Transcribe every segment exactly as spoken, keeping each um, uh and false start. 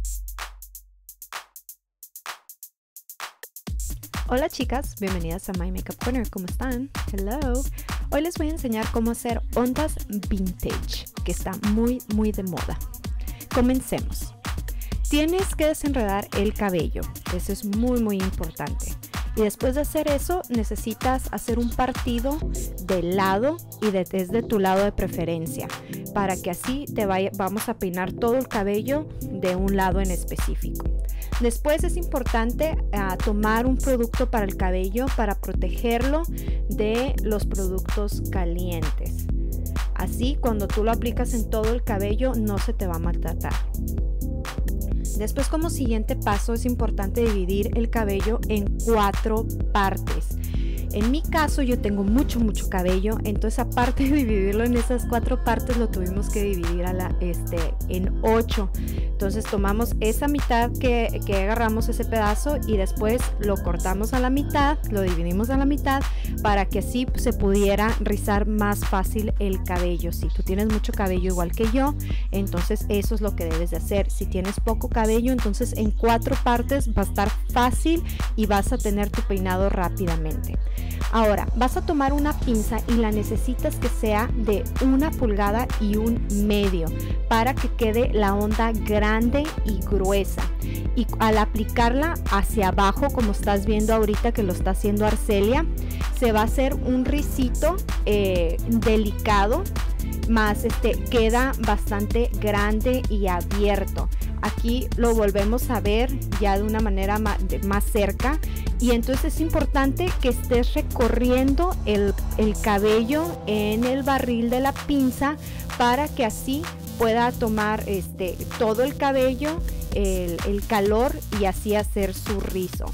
Hola chicas, bienvenidas a My Makeup Corner, ¿cómo están? Hello. Hoy les voy a enseñar cómo hacer ondas vintage, que está muy muy de moda. Comencemos. Tienes que desenredar el cabello, eso es muy muy importante. Y después de hacer eso necesitas hacer un partido de lado y de, desde tu lado de preferencia, para que así te vaya, vamos a peinar todo el cabello de un lado en específico. Después es importante uh, tomar un producto para el cabello para protegerlo de los productos calientes. Así cuando tú lo aplicas en todo el cabello no se te va a maltratar. Después, como siguiente paso, es importante dividir el cabello en cuatro partes. En mi caso yo tengo mucho mucho cabello, entonces aparte de dividirlo en esas cuatro partes lo tuvimos que dividir a la, este, en ocho. Entonces tomamos esa mitad que, que agarramos ese pedazo y después lo cortamos a la mitad, lo dividimos a la mitad para que así se pudiera rizar más fácil el cabello. Si tú tienes mucho cabello igual que yo, entonces eso es lo que debes de hacer. Si tienes poco cabello, entonces en cuatro partes va a estar fácil y vas a tener tu peinado rápidamente. Ahora vas a tomar una pinza y la necesitas que sea de una pulgada y un medio para que quede la onda grande y gruesa, y al aplicarla hacia abajo, como estás viendo ahorita que lo está haciendo Arcelia, se va a hacer un rizito eh, delicado, más este queda bastante grande y abierto. Aquí lo volvemos a ver ya de una manera más, de, más cerca, y entonces es importante que estés recorriendo el, el cabello en el barril de la pinza para que así pueda tomar este, todo el cabello, el, el calor, y así hacer su rizo.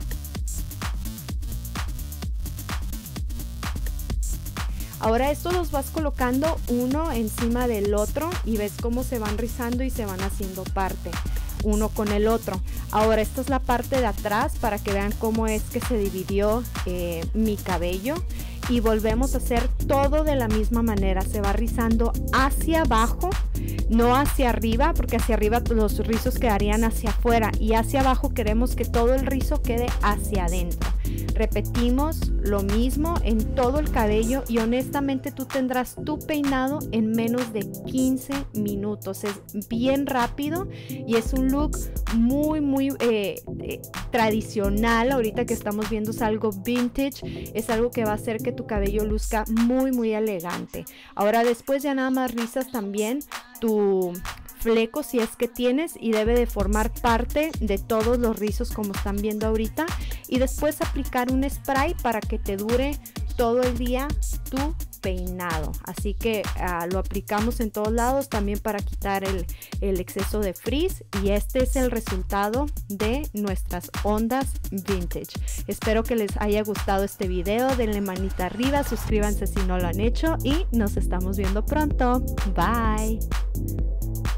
Ahora estos los vas colocando uno encima del otro y ves cómo se van rizando y se van haciendo parte uno con el otro. Ahora esta es la parte de atrás para que vean cómo es que se dividió eh, mi cabello, y volvemos a hacer todo de la misma manera. Se va rizando hacia abajo, no hacia arriba, porque hacia arriba los rizos quedarían hacia afuera, y hacia abajo queremos que todo el rizo quede hacia adentro. Repetimos lo mismo en todo el cabello y honestamente tú tendrás tu peinado en menos de quince minutos. Es bien rápido y es un look muy muy eh, eh, tradicional. Ahorita que estamos viendo es algo vintage, es algo que va a hacer que tu cabello luzca muy muy elegante. Ahora después ya nada más rizas también tu fleco si es que tienes, y debe de formar parte de todos los rizos como están viendo ahorita, y después aplicar un spray para que te dure todo el día tu peinado. Así que uh, lo aplicamos en todos lados también para quitar el, el exceso de frizz, y este es el resultado de nuestras ondas vintage. Espero que les haya gustado este video. Denle manita arriba, suscríbanse si no lo han hecho y nos estamos viendo pronto. Bye.